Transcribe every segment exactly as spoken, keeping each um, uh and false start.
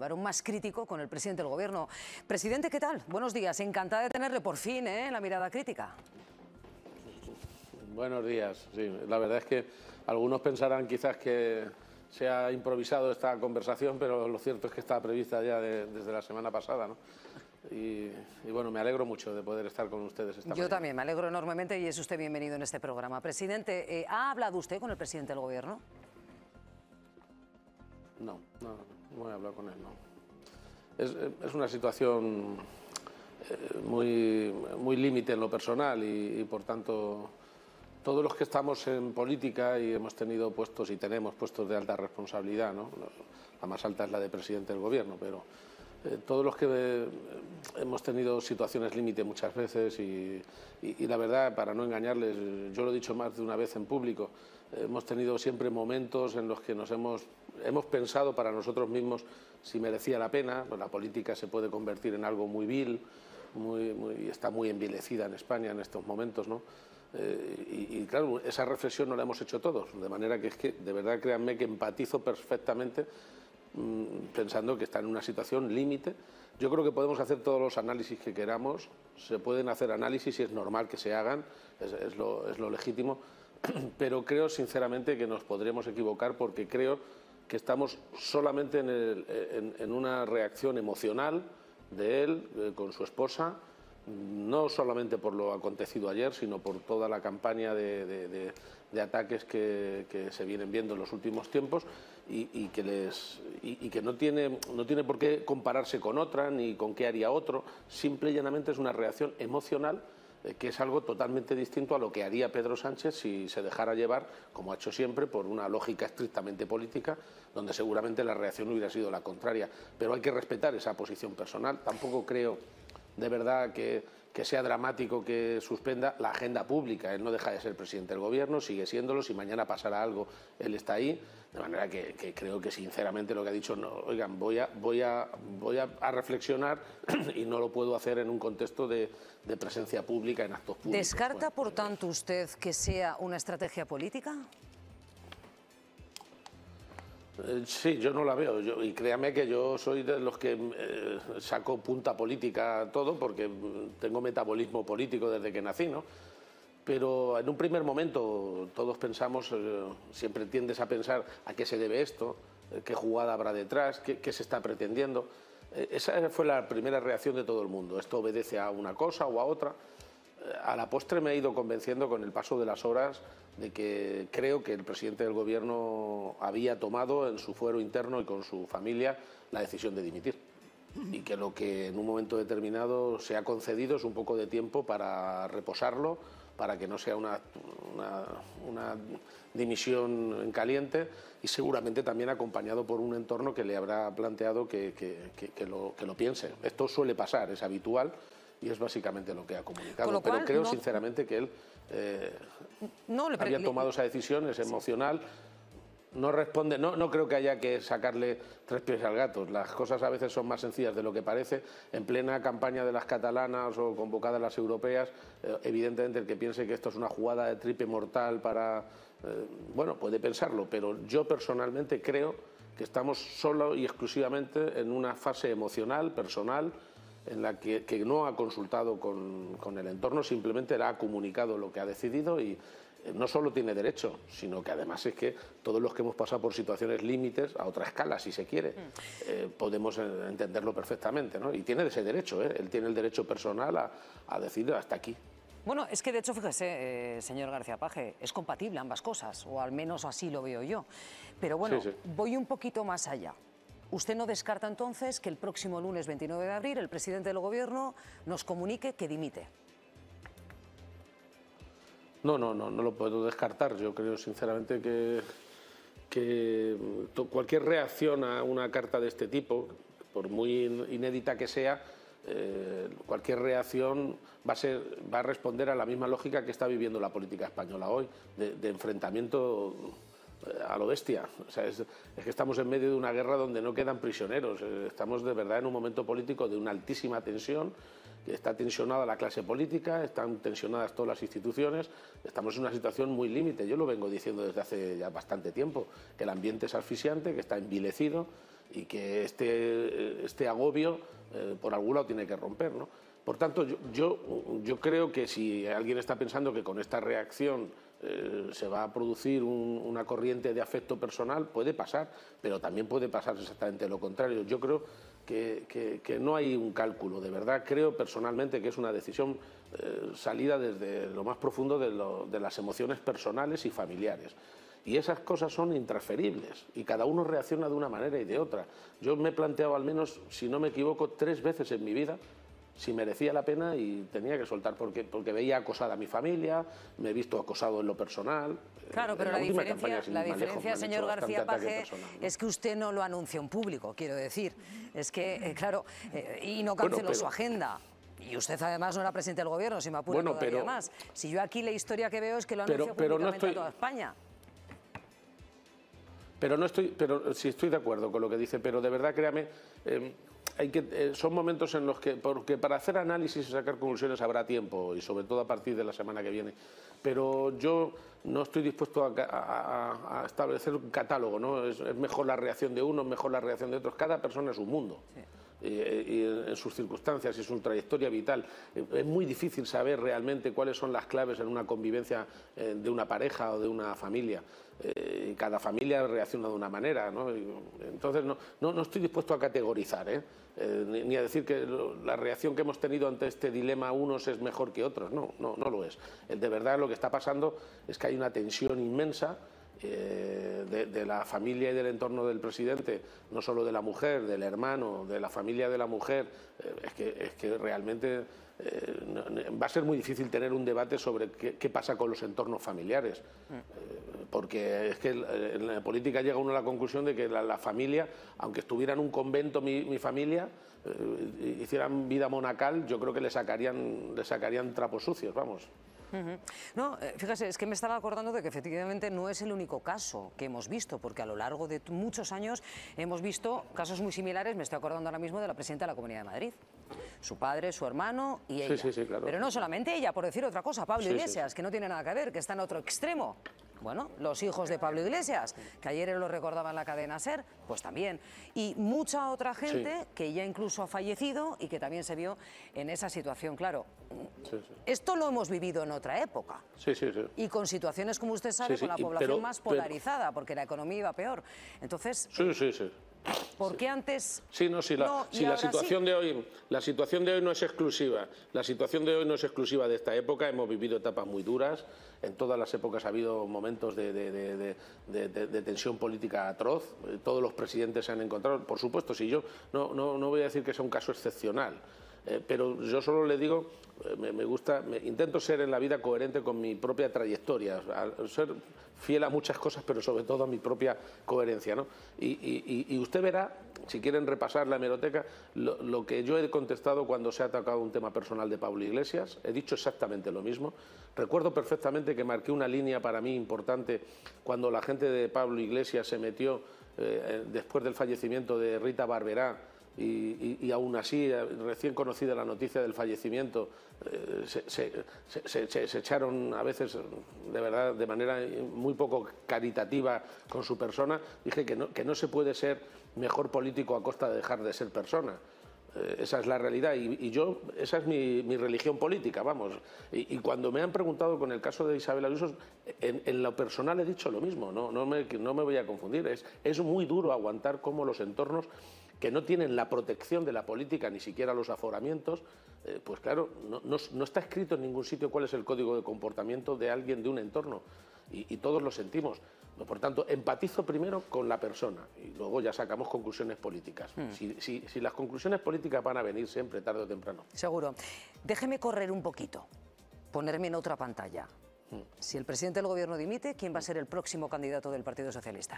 Álvaro, más crítico con el presidente del Gobierno. Presidente, ¿qué tal? Buenos días, encantada de tenerle por fin, ¿eh? En la mirada crítica. Buenos días, sí, la verdad es que algunos pensarán quizás que se ha improvisado esta conversación, pero lo cierto es que estaba prevista ya de, desde la semana pasada, ¿no? Y, y bueno, me alegro mucho de poder estar con ustedes esta mañana. Yo también, me alegro enormemente y es usted bienvenido en este programa. Presidente, eh, ¿ha hablado usted con el presidente del Gobierno? No, no, no he hablado con él, no. Es, es una situación eh, muy, muy límite en lo personal y, y por tanto todos los que estamos en política y hemos tenido puestos y tenemos puestos de alta responsabilidad, ¿no? La más alta es la de presidente del Gobierno, pero eh, todos los que eh, hemos tenido situaciones límite muchas veces y, y, y la verdad, para no engañarles, yo lo he dicho más de una vez en público, eh, hemos tenido siempre momentos en los que nos hemos, hemos pensado para nosotros mismos si merecía la pena. Pues la política se puede convertir en algo muy vil, muy, muy, está muy envilecida en España en estos momentos, ¿no? Eh, y, y claro, esa reflexión no la hemos hecho todos, de manera que es que, de verdad, créanme que empatizo perfectamente mmm, pensando que está en una situación límite. Yo creo que podemos hacer todos los análisis que queramos, se pueden hacer análisis y es normal que se hagan, es, es, lo, es lo legítimo, pero creo sinceramente que nos podremos equivocar porque creo que estamos solamente en, el, en, en una reacción emocional de él eh, con su esposa, no solamente por lo acontecido ayer, sino por toda la campaña de, de, de, de ataques que, que se vienen viendo en los últimos tiempos y, y, que, les, y, y que no tiene, no tiene por qué compararse con otra ni con qué haría otro, simple y llanamente es una reacción emocional eh, que es algo totalmente distinto a lo que haría Pedro Sánchez si se dejara llevar, como ha hecho siempre, por una lógica estrictamente política, donde seguramente la reacción hubiera sido la contraria. Pero hay que respetar esa posición personal. Tampoco creo de verdad que, que sea dramático que suspenda la agenda pública. Él no deja de ser presidente del Gobierno, sigue siéndolo, si mañana pasara algo, él está ahí, de manera que, que creo que sinceramente lo que ha dicho, no, oigan, voy a, voy a, voy a, a reflexionar y no lo puedo hacer en un contexto de, de presencia pública en actos públicos. ¿Descarta, bueno, por tanto, usted que sea una estrategia política? Sí, yo no la veo, yo, y créame que yo soy de los que eh, saco punta política a todo porque tengo metabolismo político desde que nací, ¿no? Pero en un primer momento todos pensamos, eh, siempre tiendes a pensar a qué se debe esto, eh, qué jugada habrá detrás, qué, qué se está pretendiendo. Eh, esa fue la primera reacción de todo el mundo, esto obedece a una cosa o a otra. A la postre me he ido convenciendo con el paso de las horas de que creo que el presidente del Gobierno había tomado en su fuero interno y con su familia la decisión de dimitir y que lo que en un momento determinado se ha concedido es un poco de tiempo para reposarlo, para que no sea una, una, una dimisión en caliente y seguramente también acompañado por un entorno que le habrá planteado que, que, que, que, lo, que lo piense. Esto suele pasar, es habitual. Y es básicamente lo que ha comunicado. Cual, pero creo no, sinceramente que él eh, no, le, había tomado le, esa decisión, es emocional. No responde, no, no creo que haya que sacarle tres pies al gato. Las cosas a veces son más sencillas de lo que parece. En plena campaña de las catalanas o convocadas las europeas, eh, evidentemente el que piense que esto es una jugada de tripe mortal para... Eh, bueno, puede pensarlo, pero yo personalmente creo que estamos solo y exclusivamente en una fase emocional, personal, en la que, que no ha consultado con, con el entorno, simplemente le ha comunicado lo que ha decidido y eh, no solo tiene derecho, sino que además es que todos los que hemos pasado por situaciones límites, a otra escala si se quiere, eh, podemos entenderlo perfectamente, ¿no? Y tiene ese derecho, ¿eh? Él tiene el derecho personal a, a decir hasta aquí. Bueno, es que de hecho, fíjese, eh, señor García-Paje, es compatible ambas cosas, o al menos así lo veo yo. Pero bueno, sí, sí. Voy un poquito más allá. ¿Usted no descarta entonces que el próximo lunes veintinueve de abril el presidente del Gobierno nos comunique que dimite? No, no, no, no lo puedo descartar. Yo creo sinceramente que, que cualquier reacción a una carta de este tipo, por muy inédita que sea, eh, cualquier reacción va a, ser, va a responder a la misma lógica que está viviendo la política española hoy, de, de enfrentamiento a lo bestia. O sea, es, es que estamos en medio de una guerra donde no quedan prisioneros. Estamos de verdad en un momento político de una altísima tensión, que está tensionada la clase política, están tensionadas todas las instituciones, estamos en una situación muy límite. Yo lo vengo diciendo desde hace ya bastante tiempo, que el ambiente es asfixiante, que está envilecido y que este, este agobio eh, por algún lado tiene que romper, ¿no? Por tanto, yo, yo, yo creo que si alguien está pensando que con esta reacción eh, se va a producir un, una corriente de afecto personal, puede pasar, pero también puede pasar exactamente lo contrario. Yo creo que, que, que no hay un cálculo, de verdad creo personalmente que es una decisión eh, salida desde lo más profundo de, lo, de las emociones personales y familiares. Y esas cosas son intransferibles y cada uno reacciona de una manera y de otra. Yo me he planteado al menos, si no me equivoco, tres veces en mi vida si merecía la pena y tenía que soltar porque, porque veía acosada a mi familia, me he visto acosado en lo personal. Claro, pero la, la diferencia, la diferencia señor García Paje, personal, ¿no? Es que usted no lo anuncia en público, quiero decir. Es que, eh, claro, eh, y no canceló bueno, pero... su agenda. Y usted además no era presidente del gobierno, si me apura bueno, todavía pero... más. Si yo aquí la historia que veo es que lo anunció pero, pero públicamente no estoy... a toda España. Pero no estoy, pero sí estoy de acuerdo con lo que dice, pero de verdad créame, eh, hay que, eh, son momentos en los que, porque para hacer análisis y sacar conclusiones habrá tiempo, y sobre todo a partir de la semana que viene, pero yo no estoy dispuesto a, a, a establecer un catálogo, ¿no? Es, es mejor la reacción de uno, es mejor la reacción de otros, cada persona es un mundo. Sí. Y, y en sus circunstancias y su trayectoria vital. Es muy difícil saber realmente cuáles son las claves en una convivencia eh, de una pareja o de una familia. Eh, y cada familia reacciona de una manera, ¿no? Y, entonces no, no, no estoy dispuesto a categorizar, ¿eh? Eh, ni, ni a decir que lo, la reacción que hemos tenido ante este dilema unos es mejor que otros. No, no, no lo es. De verdad lo que está pasando es que hay una tensión inmensa Eh, de, de la familia y del entorno del presidente, no solo de la mujer, del hermano, de la familia de la mujer, eh, es, que, es que realmente eh, no, va a ser muy difícil tener un debate sobre qué, qué pasa con los entornos familiares, eh, porque es que en la política llega uno a la conclusión de que la, la familia, aunque estuviera en un convento mi, mi familia, eh, hicieran vida monacal, yo creo que le sacarían, le sacarían trapos sucios, vamos. Uh-huh. No, eh, fíjese, es que me estaba acordando de que efectivamente no es el único caso que hemos visto, porque a lo largo de muchos años hemos visto casos muy similares. Me estoy acordando ahora mismo de la presidenta de la Comunidad de Madrid, su padre, su hermano y ella. Sí, sí, sí, claro. Pero no solamente ella, por decir otra cosa, Pablo sí, Iglesias, sí. que no tiene nada que ver, que está en otro extremo. Bueno, los hijos de Pablo Iglesias, que ayer lo recordaba en la cadena SER, pues también. Y mucha otra gente sí. que ya incluso ha fallecido y que también se vio en esa situación, claro. Sí, sí. Esto lo hemos vivido en otra época. Sí, sí, sí. Y con situaciones, como usted sabe, sí, sí. con la población pero, más polarizada, pero... porque la economía iba peor. Entonces... Sí, sí, sí. ¿Por qué antes? Sí, no, si la, no, si la situación sí? de hoy, la situación de hoy no es exclusiva. La situación de hoy no es exclusiva de esta época. Hemos vivido etapas muy duras. En todas las épocas ha habido momentos de, de, de, de, de, de, de tensión política atroz. Todos los presidentes se han encontrado. Por supuesto, si yo no, no, no voy a decir que sea un caso excepcional. Eh, pero yo solo le digo, eh, me, me gusta, me, intento ser en la vida coherente con mi propia trayectoria, al ser fiel a muchas cosas, pero sobre todo a mi propia coherencia, ¿no? Y, y, y usted verá, si quieren repasar la hemeroteca, lo, lo que yo he contestado cuando se ha atacado un tema personal de Pablo Iglesias. He dicho exactamente lo mismo. Recuerdo perfectamente que marqué una línea para mí importante cuando la gente de Pablo Iglesias se metió eh, después del fallecimiento de Rita Barberá. Y, y, y aún así, recién conocida la noticia del fallecimiento, eh, se, se, se, se, se echaron a veces, de verdad, de manera muy poco caritativa con su persona. Dije que no, que no se puede ser mejor político a costa de dejar de ser persona. Eh, esa es la realidad y, y yo, esa es mi, mi religión política, vamos. Y, y cuando me han preguntado con el caso de Isabel Ayuso, en, en lo personal he dicho lo mismo, no, no, me, no me voy a confundir. Es, es muy duro aguantar cómo los entornos que no tienen la protección de la política, ni siquiera los aforamientos, eh, pues claro, no, no, no está escrito en ningún sitio cuál es el código de comportamiento de alguien de un entorno, y, y todos lo sentimos. Por tanto, empatizo primero con la persona y luego ya sacamos conclusiones políticas. Hmm. Si, si, si las conclusiones políticas van a venir siempre, tarde o temprano. Seguro. Déjeme correr un poquito, ponerme en otra pantalla. Hmm. Si el presidente del gobierno dimite, ¿quién va a ser el próximo candidato del Partido Socialista?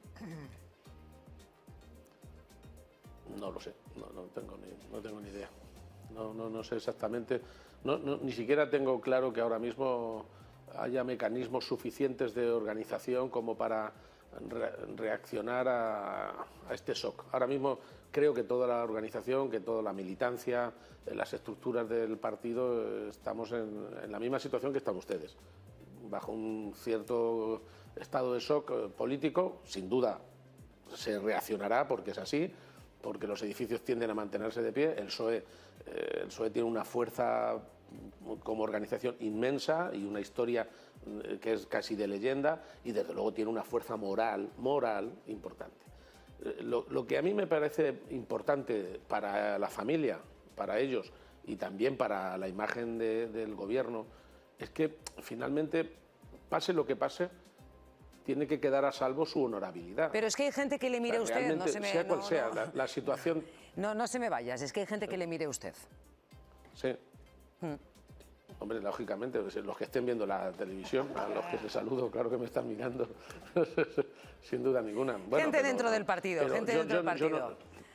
No lo sé, no, no, tengo, ni, no tengo ni idea. No, no, no sé exactamente, no, no, ni siquiera tengo claro que ahora mismo haya mecanismos suficientes de organización como para re reaccionar a, a este shock. Ahora mismo creo que toda la organización, que toda la militancia, las estructuras del partido, estamos en, en la misma situación que están ustedes, bajo un cierto estado de shock político, sin duda se reaccionará porque es así, porque los edificios tienden a mantenerse de pie. El P S O E, eh, el P S O E tiene una fuerza como organización inmensa y una historia que es casi de leyenda, y desde luego tiene una fuerza moral, moral importante. Lo, lo que a mí me parece importante para la familia, para ellos y también para la imagen de, del gobierno, es que finalmente, pase lo que pase, tiene que quedar a salvo su honorabilidad. Pero es que hay gente que le mire a usted, no se me... sea cual no, sea no. La, la situación... No, no se me vayas, es que hay gente que le mire a usted. Sí. Hmm. Hombre, lógicamente, los que estén viendo la televisión, a los que les saludo, claro que me están mirando, sin duda ninguna. Bueno, gente pero, dentro del partido, gente yo, dentro yo, del partido. Yo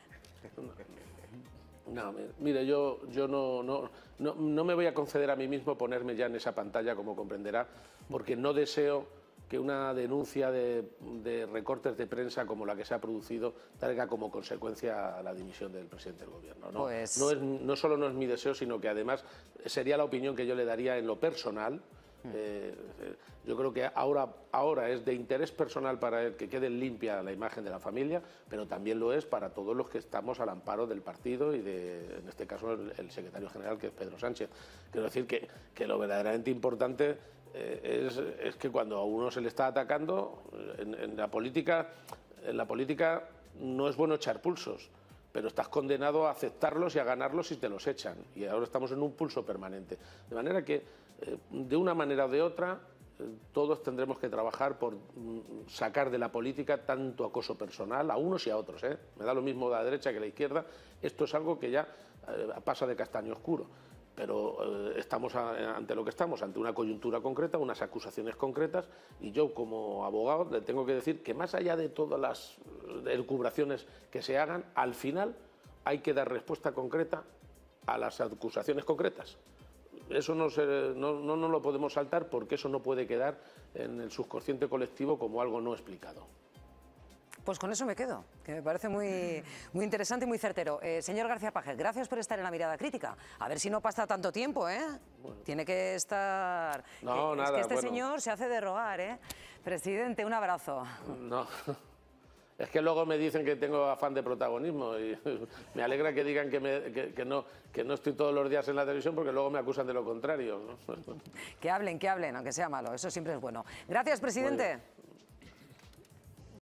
no, no, mire, yo, yo no, no, no, no me voy a conceder a mí mismo ponerme ya en esa pantalla, como comprenderá, porque no deseo que una denuncia de, de recortes de prensa como la que se ha producido traiga como consecuencia la dimisión del presidente del gobierno. No, pues... no, es, no solo no es mi deseo, sino que además sería la opinión que yo le daría en lo personal. Eh, yo creo que ahora, ahora es de interés personal para él que quede limpia la imagen de la familia, pero también lo es para todos los que estamos al amparo del partido y, de, en este caso, el, el secretario general, que es Pedro Sánchez. Quiero decir que, que lo verdaderamente importante eh, es, es que cuando a uno se le está atacando, en, en, la política, en la política no es bueno echar pulsos, pero estás condenado a aceptarlos y a ganarlos si te los echan. Y ahora estamos en un pulso permanente. De manera que, eh, de una manera o de otra, eh, todos tendremos que trabajar por mm, sacar de la política tanto acoso personal, a unos y a otros. ¿eh? Me da lo mismo de la derecha que de la izquierda. Esto es algo que ya eh, pasa de castaño oscuro. Pero eh, estamos a, ante lo que estamos, ante una coyuntura concreta, unas acusaciones concretas, y yo como abogado le tengo que decir que más allá de todas las elucubraciones que se hagan, al final hay que dar respuesta concreta a las acusaciones concretas. Eso no, se, no, no, no lo podemos saltar, porque eso no puede quedar en el subconsciente colectivo como algo no explicado. Pues con eso me quedo, que me parece muy, muy interesante y muy certero. Eh, señor García Paje, gracias por estar en La Mirada Crítica. A ver si no pasa tanto tiempo, ¿eh? Bueno. Tiene que estar... No, eh, nada, es que este bueno. señor se hace de rogar, ¿eh? Presidente, un abrazo. No, es que luego me dicen que tengo afán de protagonismo y me alegra que digan que, me, que, que, no, que no estoy todos los días en la televisión, porque luego me acusan de lo contrario, ¿no? Que hablen, que hablen, aunque sea malo, eso siempre es bueno. Gracias, presidente.